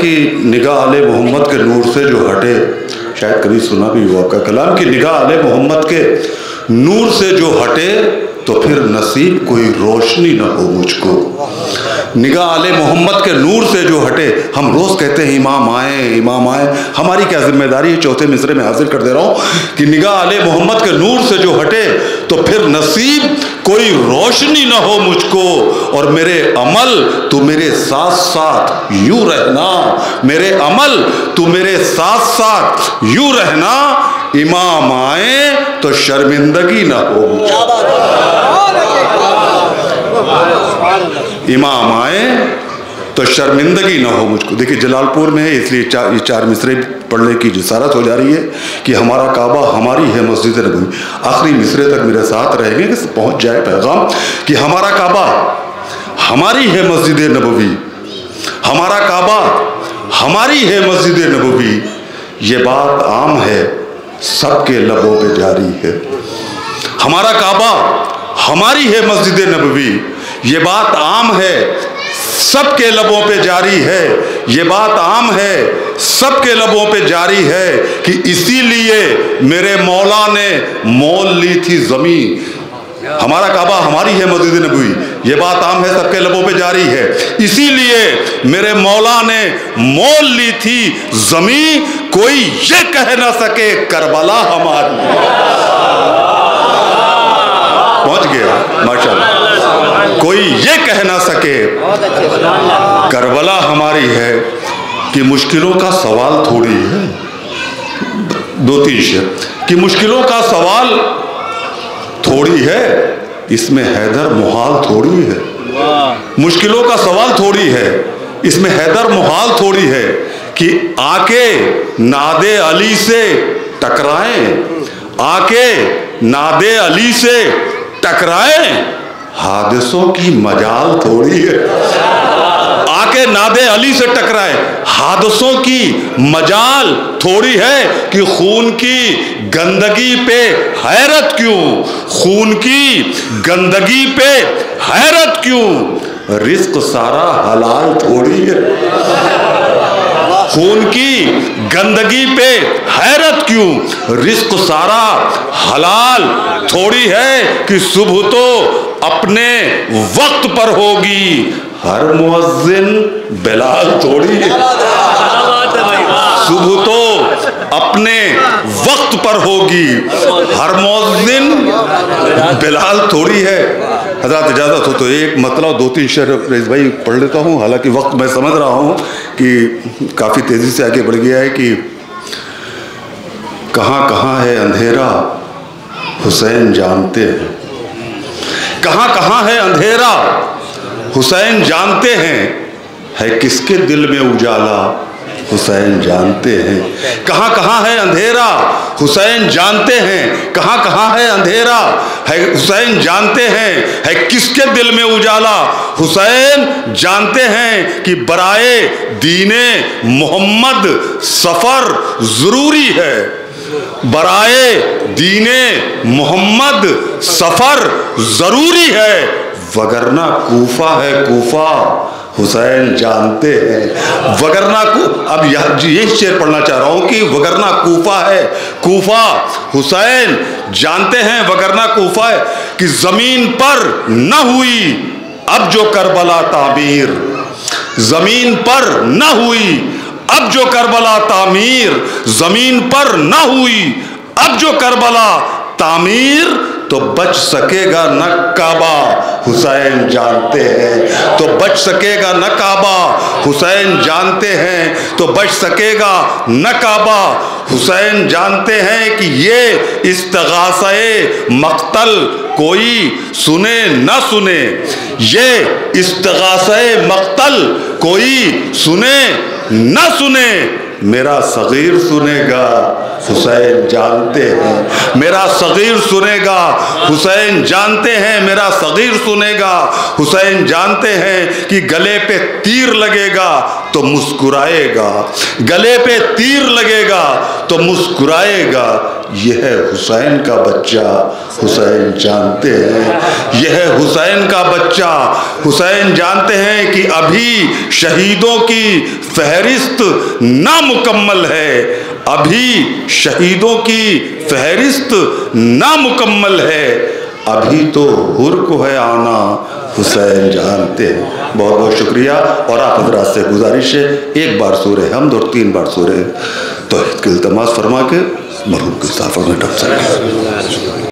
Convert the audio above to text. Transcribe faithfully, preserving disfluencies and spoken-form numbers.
कि निगाह आले मोहम्मद के नूर से जो हटे, शायद कभी सुना भी हुआ आपका कलाम कि निगाह आले मोहम्मद के नूर से जो हटे तो फिर नसीब कोई रोशनी न हो मुझको। निगाह आले मोहम्मद के नूर से जो हटे, हम रोज कहते हैं इमाम आए इमाम आए, हमारी क्या जिम्मेदारी है? चौथे मिसरे में हाजिर कर दे रहा हूं कि निगाह आले मोहम्मद के नूर से जो हटे तो फिर नसीब कोई रोशनी न हो मुझको, और मेरे अमल तू मेरे साथ साथ यूं रहना, मेरे अमल तू मेरे साथ साथ यूं रहना, इमाम आए तो शर्मिंदगी ना हो मुझको, इमाम आए तो शर्मिंदगी ना हो मुझको। देखिए जलालपुर में है इसलिए चार ये चार मिसरे पढ़ने की जिसारत हो जा रही है कि हमारा काबा हमारी है मस्जिद नबवी। आखिरी मिसरे तक मेरे साथ रहेंगे कि पहुंच जाए पैगाम कि हमारा काबा हमारी है मस्जिद नबवी, हमारा काबा हमारी है मस्जिद नबवी, ये बात आम है सबके लबों पे जारी है। हमारा काबा हमारी है मस्जिद नबवी, ये बात आम है सबके लबों पे जारी है, ये बात आम है सबके लबों पे जारी है कि इसीलिए मेरे मौला ने मोल ली थी जमीन। हमारा काबा हमारी है मस्जिद नबवी, ये बात आम है सबके लबों पे जारी है, इसीलिए मेरे मौला ने मोल ली थी जमीन, कोई ये कह ना सके करबला हमारी। पहुंच गया माशाल्लाह। कोई ये कह ना सके करबला हमारी है कि मुश्किलों का सवाल थोड़ी है। दो तीन शेर कि मुश्किलों का सवाल थोड़ी है, इसमें हैदर मुहाल थोड़ी है। मुश्किलों का सवाल थोड़ी है, इसमें हैदर मुहाल थोड़ी है कि आके नादे अली से टकराएं, आके नादे अली से टकराएं, हादिसों की मजाल थोड़ी है। आके नादे अली से टकराए, हादसों की मजाल थोड़ी है कि खून की गंदगी पे हैरत क्यों, खून की गंदगी पे हैरत क्यों, रिस्क सारा हलाल थोड़ी है। खून की गंदगी पे हैरत क्यों, रिस्क सारा हलाल थोड़ी है कि सुबह तो अपने वक्त पर होगी, हर मुअज्जिन बिलाल थोड़ी है। सुबह तो अपने वक्त पर होगी, हर मुअज्जिन बिलाल थोड़ी है। हज़रत इजाज़त हो तो एक मतलब दो तीन शेर रईस भाई पढ़ लेता हूँ, हालांकि वक्त मैं समझ रहा हूँ कि काफ़ी तेज़ी से आगे बढ़ गया है कि कहाँ कहाँ है अंधेरा हुसैन जानते हैं, कहाँ कहाँ है अंधेरा हुसैन जानते हैं, है किसके दिल में उजाला हुसैन जानते हैं। कहाँ कहाँ है अंधेरा हुसैन जानते हैं, कहाँ कहाँ है अंधेरा है हुसैन जानते हैं, है किसके दिल में उजाला हुसैन जानते हैं कि बराए दीने मोहम्मद सफ़र ज़रूरी है, बराए दीने मोहम्मद सफ़र ज़रूरी है, वगरना कूफा है कूफा हुसैन जानते हैं। वगरना को अब ये शेर पढ़ना चाह रहा हूँ कि वगरना कूफा है कूफा हुसैन जानते हैं, वगरना कूफा है कि ज़मीन पर न हुई अब जो करबला तामीर, ज़मीन पर न हुई अब जो करबला तामीर, ज़मीन पर न हुई अब जो करबला तामीर, तो बच सकेगा न काबा हुसैन जानते हैं, तो बच सकेगा न काबा हुसैन जानते हैं, तो बच सकेगा न काबा हुसैन जानते हैं कि ये इस्तिगासा-ए मक्तल कोई सुने न सुने, ये इस्तिगासा-ए मक्तल कोई सुने न सुने, मेरा सगीर सुनेगा हुसैन जानते हैं, मेरा सगीर सुनेगा हुसैन जानते हैं, मेरा सगीर सुनेगा हुसैन जानते हैं कि गले पे तीर लगेगा तो मुस्कुराएगा, गले पे तीर लगेगा तो मुस्कुराएगा, यह है हुसैन का बच्चा हुसैन जानते हैं, यह है हुसैन का बच्चा हुसैन जानते हैं कि अभी शहीदों की फहरिस्त नामुकम्मल है, अभी शहीदों की फहरिस्त नामुकम्मल है, अभी तो हुर को है आना हुसैन जानते हैं। बहुत बहुत शुक्रिया। और आप हजरात से गुजारिश है, एक बार सूरे हमद और तीन बार सूरे तौहीद की इल्तमास फरमा के मरहूम की साफा में डब सकें।